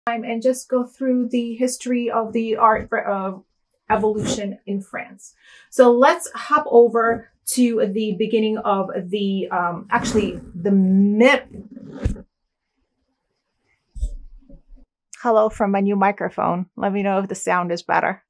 and just go through the history of the art evolution in France. So let's hop over to the beginning of the, Hello from my new microphone. Let me know if the sound is better.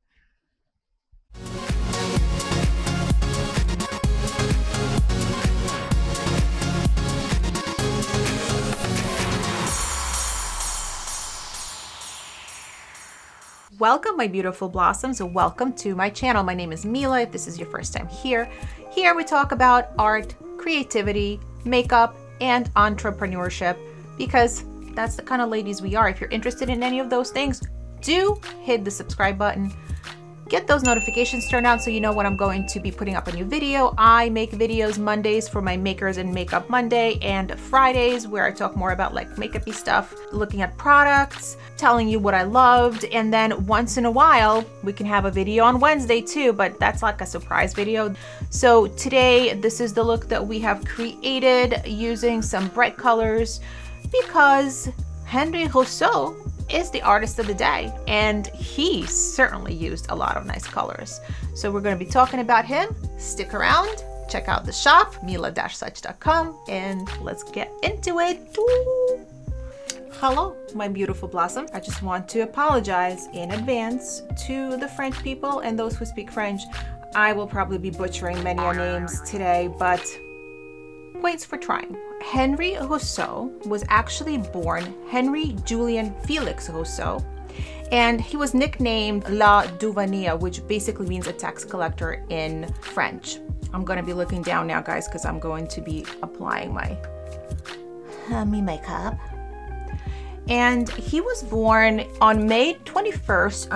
Welcome, my beautiful blossoms. Welcome to my channel. My name is Mila. If this is your first time here we talk about art, creativity, makeup, and entrepreneurship, because that's the kind of ladies we are. If you're interested in any of those things, do hit the subscribe button. Get those notifications turned on so you know when I'm going to be putting up a new video. I make videos Mondays for my Makers and Makeup Monday, and Fridays where I talk more about like makeup-y stuff, looking at products, telling you what I loved, and then once in a while we can have a video on Wednesday too, but that's like a surprise video. So today this is the look that we have created using some bright colors because Henri Rousseau is the artist of the day, and he certainly used a lot of nice colors. So we're going to be talking about him. Stick around, check out the shop, mila-such.com, and let's get into it. Ooh. Hello, my beautiful blossom. I just want to apologize in advance to the French people and those who speak French. I will probably be butchering many names today, but points for trying. Henri Rousseau was actually born Henri Julien Felix Rousseau, and he was nicknamed La Douanier, which basically means a tax collector in French. I'm going to be looking down now, guys, because I'm going to be applying my makeup. And he was born on May 21st,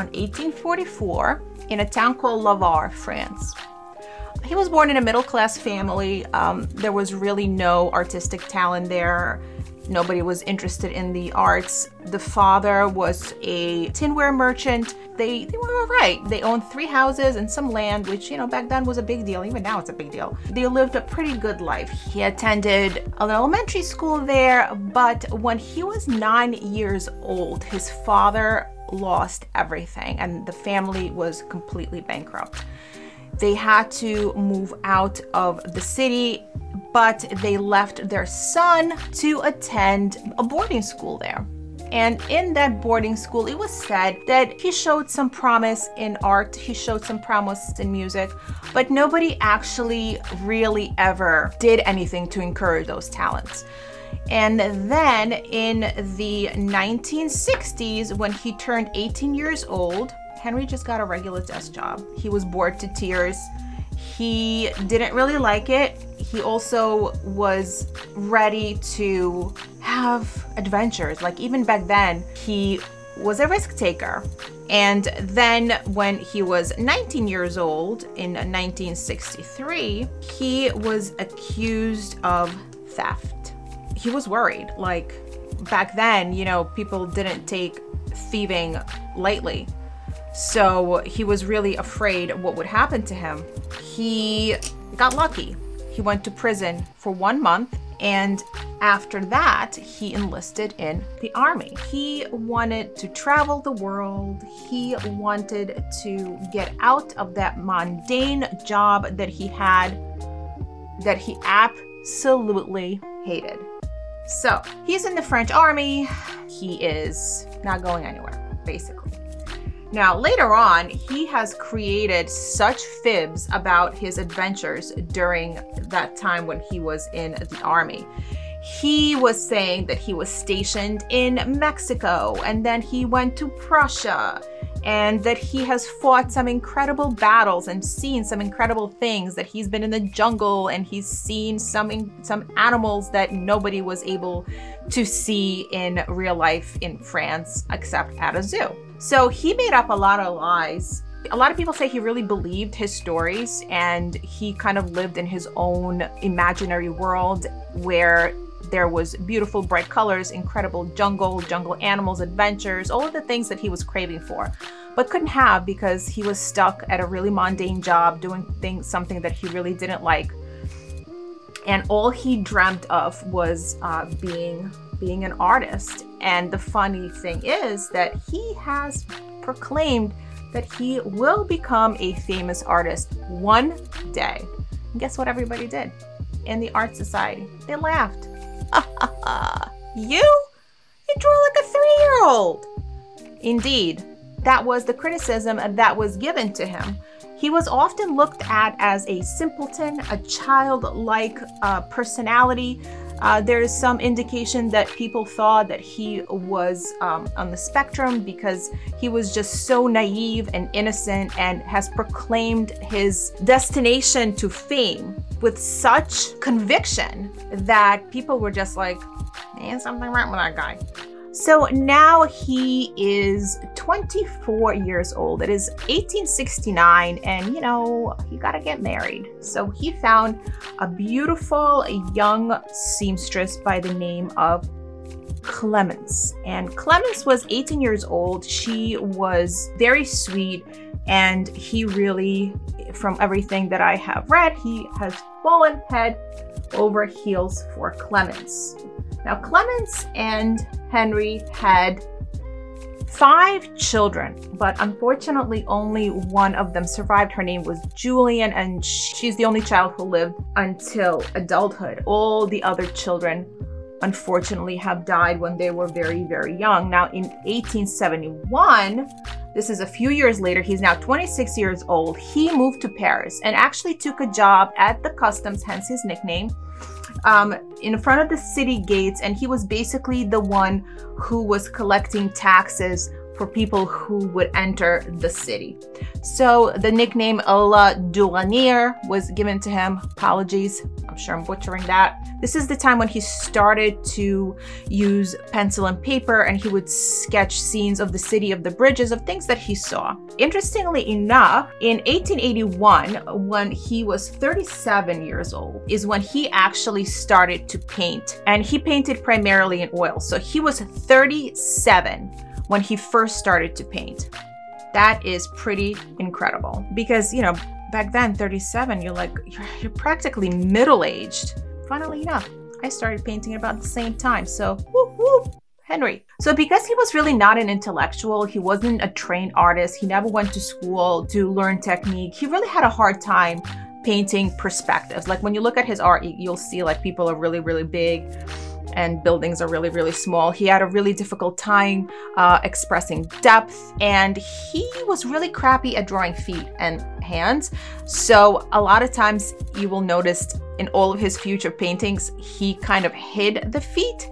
1844, in a town called Lavar, France. He was born in a middle-class family. There was really no artistic talent there. Nobody was interested in the arts. The father was a tinware merchant. They were all right. They owned 3 houses and some land, which, you know, back then was a big deal. Even now it's a big deal. They lived a pretty good life. He attended an elementary school there, but when he was 9 years old, his father lost everything and the family was completely bankrupt. They had to move out of the city, but they left their son to attend a boarding school there. And in that boarding school, it was said that he showed some promise in art, he showed some promise in music, but nobody actually really ever did anything to encourage those talents. And then in the 1960s, when he turned 18 years old, Henri just got a regular desk job. He was bored to tears. He didn't really like it. He also was ready to have adventures. Like even back then, he was a risk taker. And then when he was 19 years old in 1963, he was accused of theft. He was worried. Like back then, you know, people didn't take thieving lightly. So he was really afraid of what would happen to him. He got lucky. He went to prison for 1 month, and after that, he enlisted in the army. He wanted to travel the world. He wanted to get out of that mundane job that he had, that he absolutely hated. So he's in the French army. He is not going anywhere, basically. Now, later on, he has created such fibs about his adventures during that time when he was in the army. He was saying that he was stationed in Mexico, and then he went to Prussia, and that he has fought some incredible battles and seen some incredible things, that he's been in the jungle and he's seen some animals that nobody was able to see in real life in France except at a zoo. So he made up a lot of lies. A lot of people say he really believed his stories, and he kind of lived in his own imaginary world where there was beautiful, bright colors, incredible jungle animals, adventures, all of the things that he was craving for, but couldn't have because he was stuck at a really mundane job doing something that he really didn't like. And all he dreamt of was being being an artist. And the funny thing is that he has proclaimed that he will become a famous artist one day. And guess what everybody did in the art society? They laughed. You draw like a 3-year-old. Indeed, that was the criticism that was given to him. He was often looked at as a simpleton, a childlike personality. There is some indication that people thought that he was on the spectrum because he was just so naive and innocent, and has proclaimed his destination to fame with such conviction that people were just like, man, something wrong with that guy. So now he is 24 years old. It is 1869, and you know, he gotta get married. So he found a beautiful young seamstress by the name of Clemence. And Clemence was 18 years old. She was very sweet, and he really, from everything that I have read, he has fallen head over heels for Clemence. Now, Clemence and Henri had 5 children, but unfortunately only one of them survived. Her name was Julian, and she's the only child who lived until adulthood. All the other children, unfortunately, have died when they were very, very young. Now, in 1871, this is a few years later, he's now 26 years old. He moved to Paris and actually took a job at the customs, hence his nickname, in front of the city gates, and he was basically the one who was collecting taxes for people who would enter the city. So the nickname La Douanière was given to him. Apologies, I'm sure I'm butchering that. This is the time when he started to use pencil and paper, and he would sketch scenes of the city, of the bridges, of things that he saw. Interestingly enough, in 1881, when he was 37 years old, is when he actually started to paint. And he painted primarily in oil. So he was 37 when he first started to paint. That is pretty incredible, because, you know, back then, 37, you're practically middle-aged. Funnily enough, I started painting about the same time. So whoop, whoop, Henri. So because he was really not an intellectual, he wasn't a trained artist, he never went to school to learn technique, he really had a hard time painting perspectives. Like when you look at his art, you'll see like people are really, really big and buildings are really, really small. He had a really difficult time expressing depth, and he was really crappy at drawing feet and hands. So a lot of times you will notice in all of his future paintings, he kind of hid the feet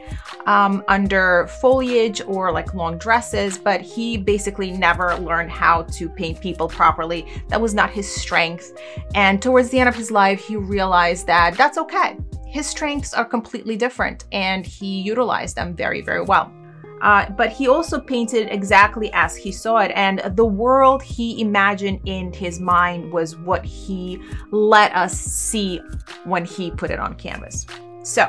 under foliage or like long dresses, but he basically never learned how to paint people properly. That was not his strength. And towards the end of his life, he realized that that's okay. His strengths are completely different, and he utilized them very, very well. But he also painted exactly as he saw it, and the world he imagined in his mind was what he let us see when he put it on canvas. So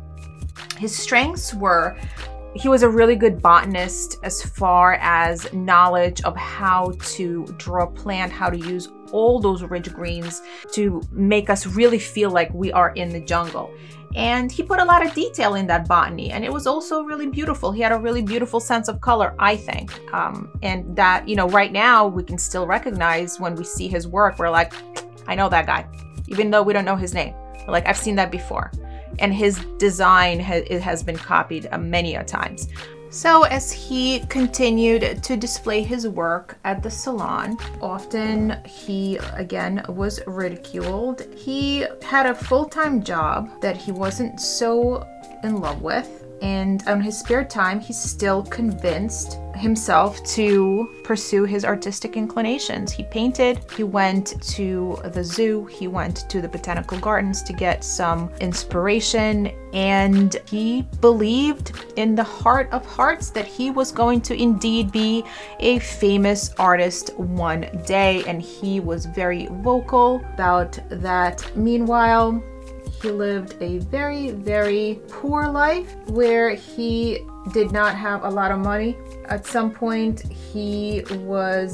his strengths were, he was a really good botanist as far as knowledge of how to draw a plant, how to use all those rich greens to make us really feel like we are in the jungle. And he put a lot of detail in that botany, and it was also really beautiful. He had a really beautiful sense of color, I think. And that, you know, right now we can still recognize when we see his work, we're like, I know that guy, even though we don't know his name. We're like, I've seen that before. And his design has been copied many a times. So as he continued to display his work at the salon, often he, again, was ridiculed. He had a full-time job that he wasn't so in love with, and on his spare time, he still convinced himself to pursue his artistic inclinations. He painted, he went to the zoo, he went to the botanical gardens to get some inspiration, and he believed in the heart of hearts that he was going to indeed be a famous artist one day, and he was very vocal about that. Meanwhile, he lived a very, very poor life where he did not have a lot of money. At some point, he was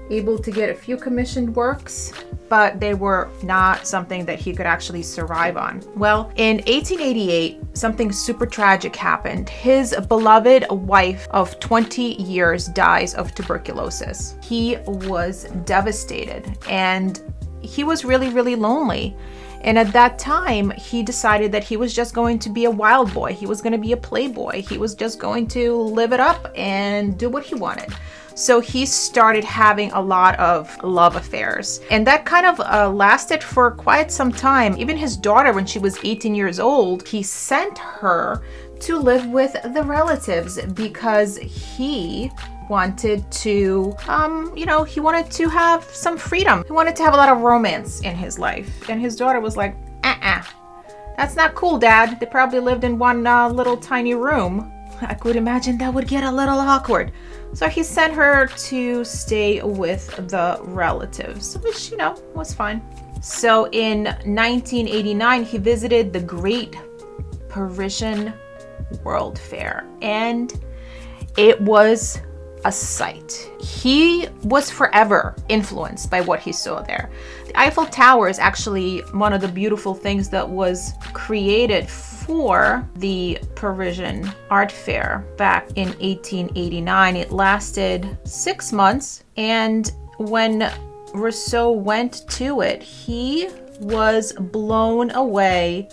able to get a few commissioned works, but they were not something that he could actually survive on. Well, in 1888, something super tragic happened. His beloved wife of 20 years dies of tuberculosis. He was devastated and he was really, really lonely. And at that time, he decided that he was just going to be a wild boy. He was going to be a playboy. He was just going to live it up and do what he wanted. So he started having a lot of love affairs. And that kind of lasted for quite some time. Even his daughter, when she was 18 years old, he sent her to live with the relatives because he wanted to, he wanted to have some freedom. He wanted to have a lot of romance in his life. And his daughter was like, that's not cool, Dad. They probably lived in one little tiny room. I could imagine that would get a little awkward. So he sent her to stay with the relatives, which, was fine. So in 1989, he visited the Great Parisian World Fair, and it was a sight. He was forever influenced by what he saw there. The Eiffel Tower is actually one of the beautiful things that was created for the Parisian Art Fair back in 1889. It lasted 6 months, and when Rousseau went to it, he was blown away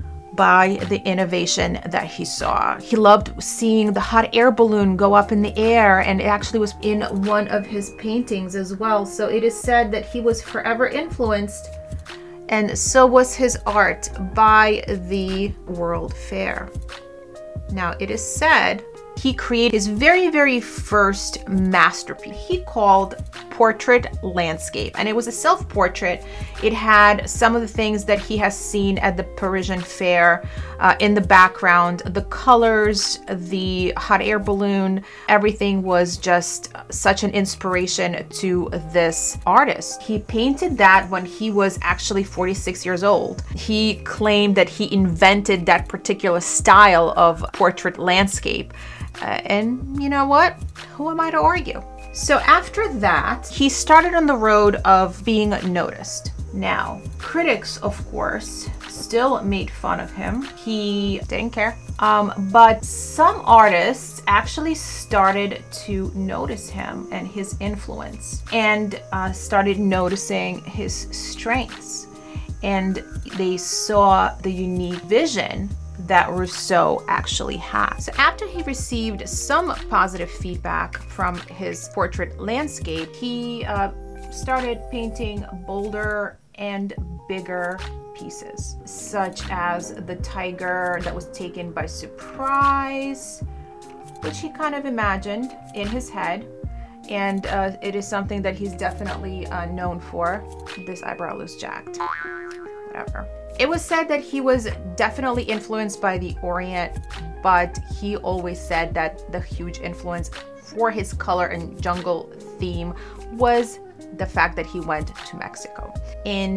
by the innovation that he saw. He loved seeing the hot air balloon go up in the air, and it actually was in one of his paintings as well. So it is said that he was forever influenced, and so was his art, by the World Fair. Now, it is said he created his very, very first masterpiece he called Portrait Landscape, and it was a self-portrait. It had some of the things that he has seen at the Parisian Fair in the background. The colors, the hot air balloon, everything was just such an inspiration to this artist. He painted that when he was actually 46 years old. He claimed that he invented that particular style of portrait landscape. And you know what? Who am I to argue? So after that, he started on the road of being noticed. Now, critics, of course, still made fun of him. He didn't care. But some artists actually started to notice him and his influence, and started noticing his strengths. And they saw the unique vision that Rousseau actually had. So after he received some positive feedback from his portrait landscape, he started painting bolder and bigger pieces, such as the tiger that was taken by surprise, which he kind of imagined in his head. And it is something that he's definitely known for. This eyebrow looks jacked. Whatever. It was said that he was definitely influenced by the Orient, but he always said that the huge influence for his color and jungle theme was the fact that he went to Mexico. In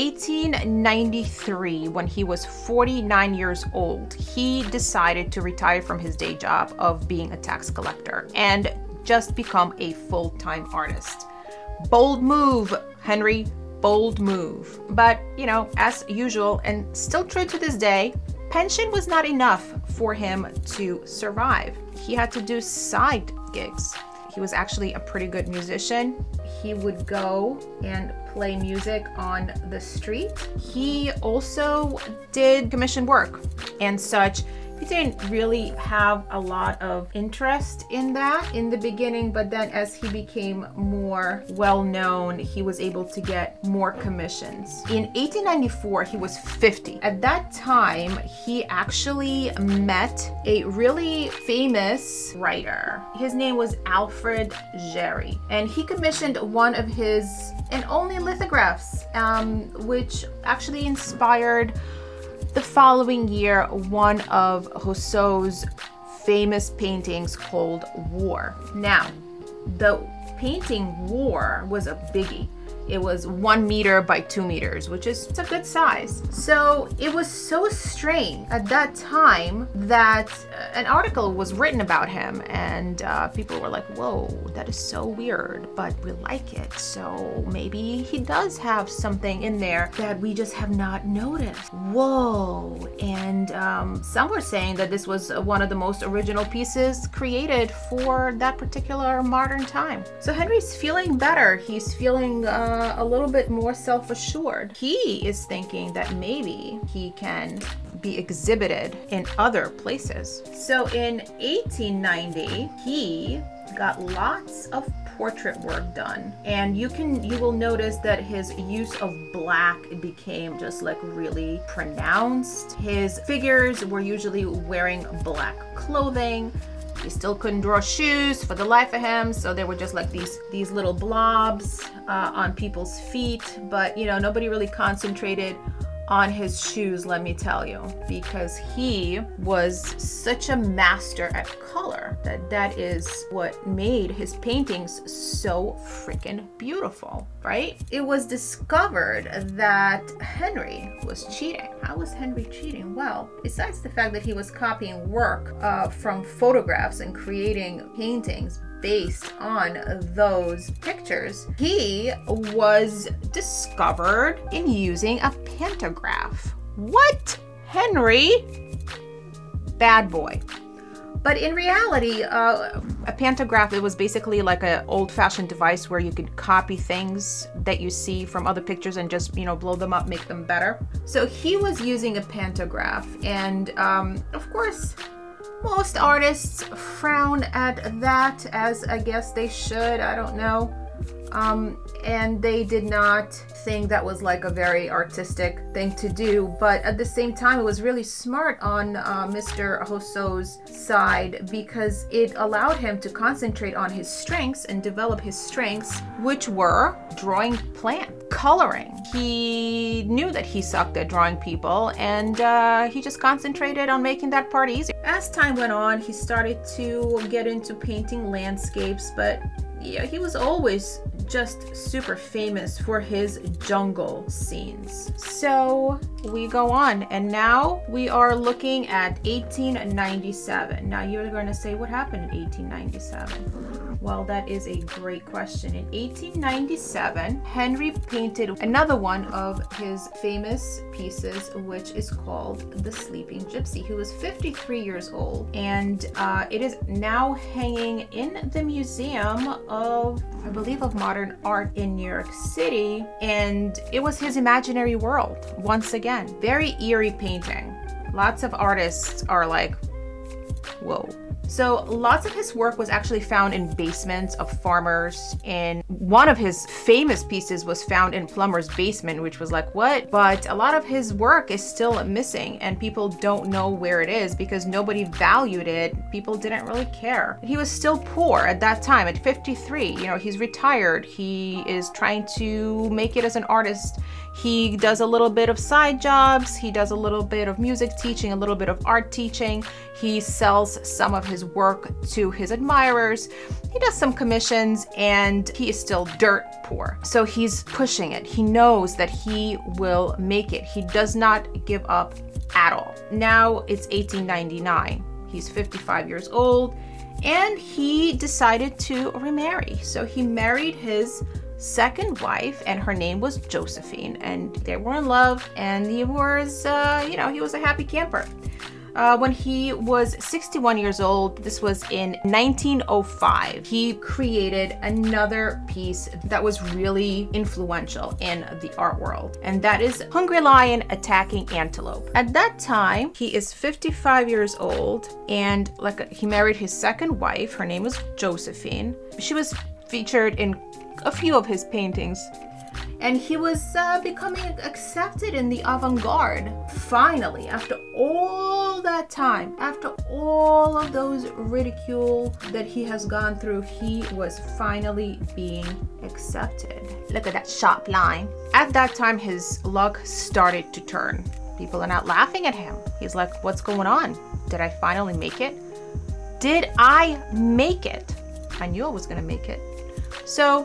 1893, when he was 49 years old, he decided to retire from his day job of being a tax collector and just become a full-time artist. Bold move, Henry. Bold move. But, as usual, and still true to this day, pension was not enough for him to survive. He had to do side gigs. He was actually a pretty good musician. He would go and play music on the street. He also did commission work and such. He didn't really have a lot of interest in that in the beginning, but then as he became more well-known, he was able to get more commissions. In 1894, he was 50. At that time, he actually met a really famous writer. His name was Alfred Jarry, and he commissioned one of his and only lithographs, which actually inspired the following year one of Rousseau's famous paintings called War. Now, the painting War was a biggie. It was 1 meter by 2 meters, which is a good size. So it was so strange at that time that an article was written about him, and people were like, whoa, that is so weird, but we like it. So maybe he does have something in there that we just have not noticed. Whoa. And some were saying that this was one of the most original pieces created for that particular modern time. So Henri's feeling better. He's feeling a little bit more self-assured. He is thinking that maybe he can be exhibited in other places. So in 1890, he got lots of portrait work done, and you will notice that his use of black became just like really pronounced. His figures were usually wearing black clothing. He still couldn't draw shoes for the life of him, so there were just like these little blobs on people's feet. But you know, nobody really concentrated on his shoes, let me tell you, because he was such a master at color that is what made his paintings so freaking beautiful, right? It was discovered that Henri was cheating. How was Henri cheating? Well, besides the fact that he was copying work from photographs and creating paintings based on those pictures, he was discovered in using a pantograph. What? Henri? Bad boy. But in reality, a pantograph, it was basically like an old-fashioned device where you could copy things that you see from other pictures and just, you know, blow them up, make them better. So he was using a pantograph, and of course, most artists frown at that, as I guess they should, I don't know. And they did not think that was like a very artistic thing to do, but at the same time it was really smart on Mr. Rousseau's side, because it allowed him to concentrate on his strengths and develop his strengths, which were drawing plants, coloring. He knew that he sucked at drawing people, and he just concentrated on making that part easier. As time went on, he started to get into painting landscapes, but yeah, he was always just super famous for his jungle scenes. So we go on, and now we are looking at 1897. Now you're going to say, what happened in 1897? Well, that is a great question. In 1897, Henri painted another one of his famous pieces, which is called The Sleeping Gypsy. He was 53 years old, and it is now hanging in the Museum of, I believe, of Modern Art in New York City, and it was his imaginary world once again. Very eerie painting. Lots of artists are like, whoa. So lots of his work was actually found in basements of farmers, and one of his famous pieces was found in plumber's basement, which was like, what? But a lot of his work is still missing, and people don't know where it is because nobody valued it. People didn't really care. He was still poor at that time, at 53. You know, he's retired. He is trying to make it as an artist. He does a little bit of side jobs. He does a little bit of music teaching, a little bit of art teaching. He sells some of his work to his admirers. He does some commissions, and he is still dirt poor. So he's pushing it. He knows that he will make it. He does not give up at all. Now it's 1899. He's 55 years old, and he decided to remarry. So he married his second wife, and her name was Josephine, and they were in love, and he was, you know, he was a happy camper. When he was 61 years old, this was in 1905, he created another piece that was really influential in the art world, and that is Hungry Lion Attacking Antelope. At that time, he is 55 years old, and he married his second wife. Her name was Josephine. She was featured in a few of his paintings, and he was becoming accepted in the avant-garde. Finally, after all that time, after all of those ridicule that he has gone through, he was finally being accepted. Look at that sharp line. At that time, his luck started to turn. People are not laughing at him. He's like, what's going on? Did I finally make it? Did I make it? I knew I was gonna make it. So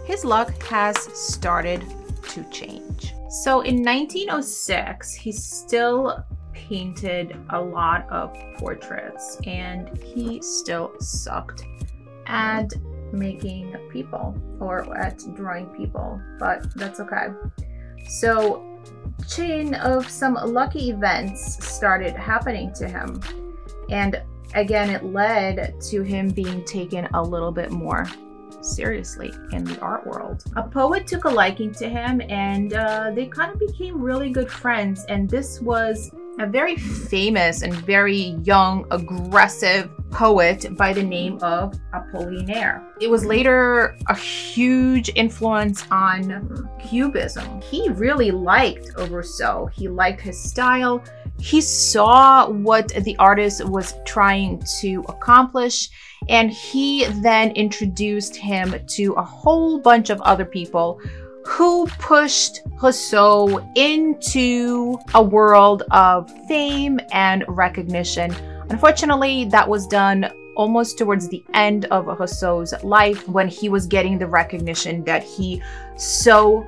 his luck has started to change. So in 1906, he still painted a lot of portraits and he still sucked at making people or at drawing people, but that's okay. So chain of some lucky events started happening to him, and again it led to him being taken a little bit more seriously in the art world. A poet took a liking to him and they kind of became really good friends, and this was a very famous and very young, aggressive poet by the name of Apollinaire. It was later a huge influence on Cubism. He really liked Rousseau. He liked his style. He saw what the artist was trying to accomplish, and he then introduced him to a whole bunch of other people who pushed Rousseau into a world of fame and recognition. Unfortunately, that was done almost towards the end of Rousseau's life, when he was getting the recognition that he so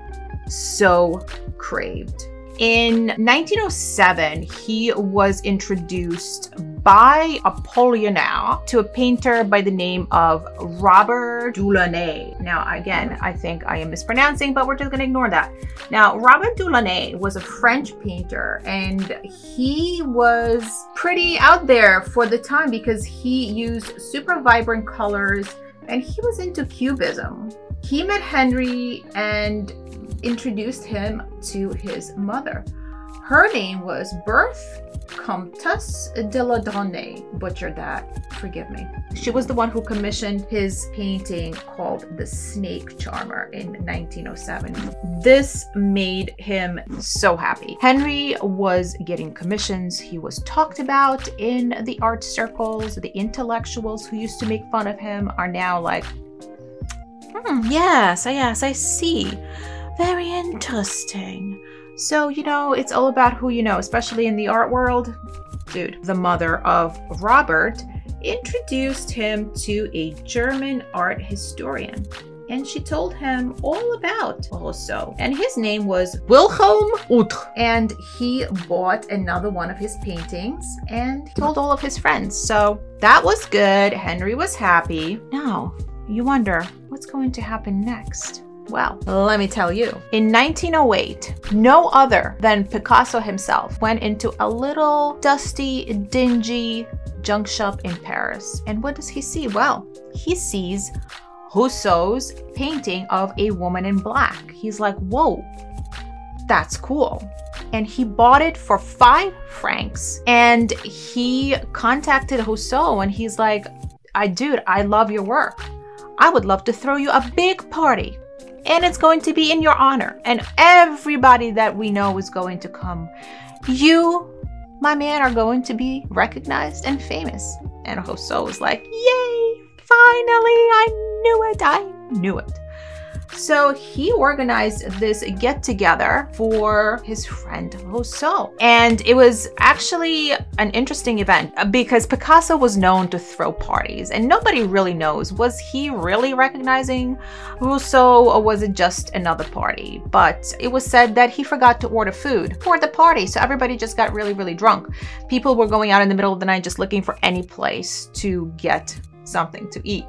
craved. In 1907, he was introduced by Apollinaire to a painter by the name of Robert Delaunay. Now, again, I think I am mispronouncing, but we're just gonna ignore that. Now, Robert Delaunay was a French painter, and he was pretty out there for the time because he used super vibrant colors and he was into Cubism. He met Henri and introduced him to his mother. Her name was Berthe Comtesse de la Donnay. Butchered that, forgive me. She was the one who commissioned his painting called The Snake Charmer in 1907. This made him so happy. Henri was getting commissions. He was talked about in the art circles. The intellectuals who used to make fun of him are now like, yes, I see. Very interesting. So, you know, it's all about who you know, especially in the art world. Dude, the mother of Robert introduced him to a German art historian, and she told him all about Rousseau. And his name was Wilhelm Outre. And he bought another one of his paintings and he told all of his friends. So that was good. Henri was happy. Now, you wonder what's going to happen next. Well, let me tell you. In 1908, no other than Picasso himself went into a little dusty, dingy junk shop in Paris. And what does he see? Well, he sees Rousseau's painting of a woman in black. He's like, whoa, that's cool. And he bought it for 5 francs. And he contacted Rousseau and he's like, dude, I love your work. I would love to throw you a big party. And it's going to be in your honor. And everybody that we know is going to come. You, my man, are going to be recognized and famous. And Rousseau was like, yay, finally, I knew it. So he organized this get-together for his friend Rousseau. And it was actually an interesting event because Picasso was known to throw parties and nobody really knows, was he really recognizing Rousseau or was it just another party? But it was said that he forgot to order food for the party, so everybody just got really drunk. People were going out in the middle of the night just looking for any place to get something to eat.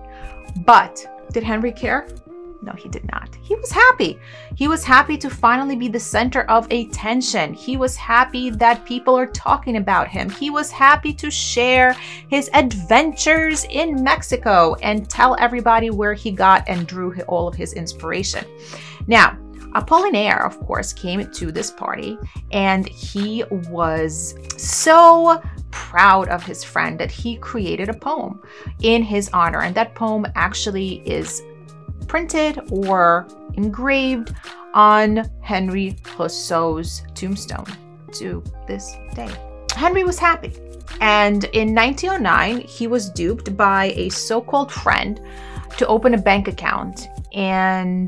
But did Henri care? No, he did not. He was happy. He was happy to finally be the center of attention. He was happy that people are talking about him. He was happy to share his adventures in Mexico and tell everybody where he got and drew all of his inspiration. Now, Apollinaire, of course, came to this party and he was so proud of his friend that he created a poem in his honor. And that poem actually is printed or engraved on Henri Rousseau's tombstone to this day. Henri was happy. And in 1909, he was duped by a so-called friend to open a bank account. And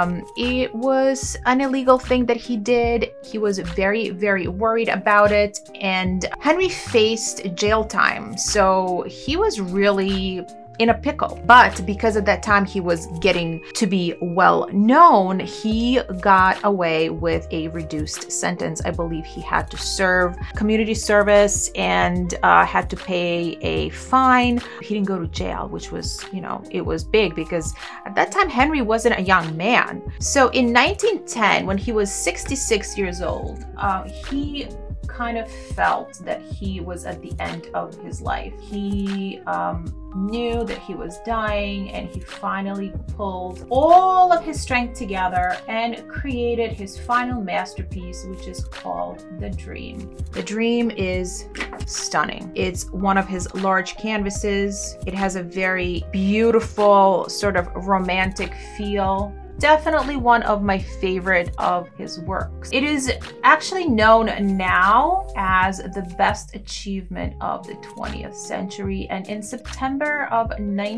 it was an illegal thing that he did. He was very worried about it. And Henri faced jail time. So he was really in a pickle. But because at that time he was getting to be well known, he got away with a reduced sentence. I believe he had to serve community service and had to pay a fine. He didn't go to jail, which was, you know, it was big because at that time Henri wasn't a young man. So in 1910, when he was 66 years old, he kind of felt that he was at the end of his life. He knew that he was dying, and he finally pulled all of his strength together and created his final masterpiece, which is called The Dream. The Dream is stunning. It's one of his large canvases. It has a very beautiful sort of romantic feel. Definitely one of my favorite of his works. It is actually known now as the best achievement of the 20th century. And in September of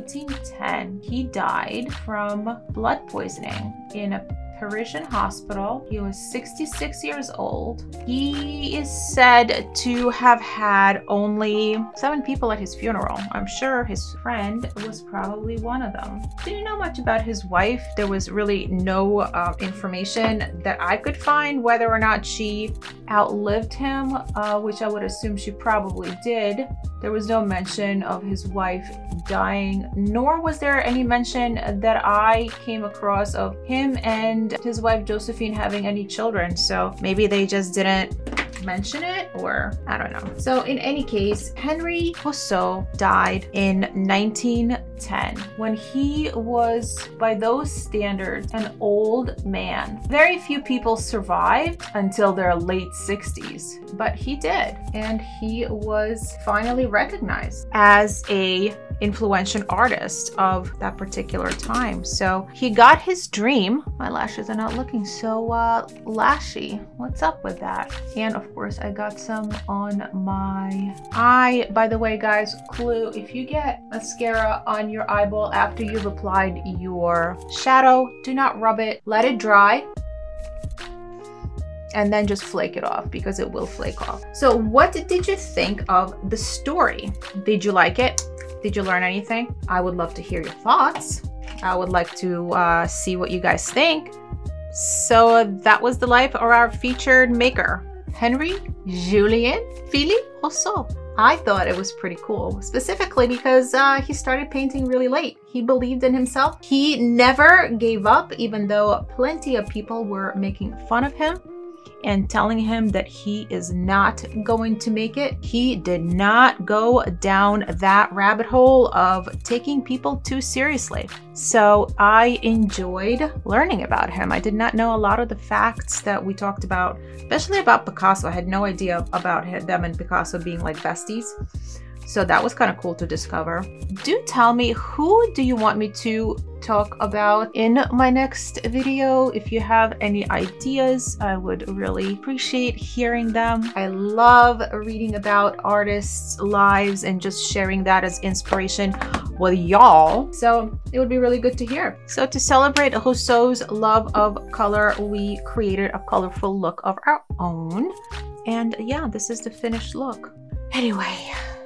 1910, he died from blood poisoning in a Parisian hospital. He was 66 years old. He is said to have had only 7 people at his funeral. I'm sure his friend was probably one of them. Didn't know much about his wife. There was really no information that I could find whether or not she outlived him, which I would assume she probably did. There was no mention of his wife dying, nor was there any mention that I came across of him and his wife Josephine having any children. So maybe they just didn't mention it, or I don't know. So in any case, Henri Rousseau died in 1910 when he was, by those standards, an old man. Very few people survived until their late 60s, but he did, and he was finally recognized as a influential artist of that particular time. So he got his dream. My lashes are not looking so lashy. What's up with that? And of course I got some on my eye. By the way, guys, clue, if you get mascara on your eyeball after you've applied your shadow, do not rub it, let it dry, and then just flake it off, because it will flake off. So what did you think of the story? Did you like it? Did you learn anything? I would love to hear your thoughts. I would like to see what you guys think. So that was the life of our featured maker, Henri Julien Philippe Rousseau. I thought it was pretty cool, specifically because he started painting really late. He believed in himself. He never gave up, even though plenty of people were making fun of him and telling him that he is not going to make it. He did not go down that rabbit hole of taking people too seriously. So I enjoyed learning about him. I did not know a lot of the facts that we talked about, especially about Picasso. I had no idea about them and Picasso being like besties. So that was kind of cool to discover. Do tell me, who do you want me to talk about in my next video? If you have any ideas, I would really appreciate hearing them. I love reading about artists' lives and just sharing that as inspiration with y'all. So it would be really good to hear. So to celebrate Rousseau's love of color, we created a colorful look of our own. And yeah, this is the finished look. Anyway,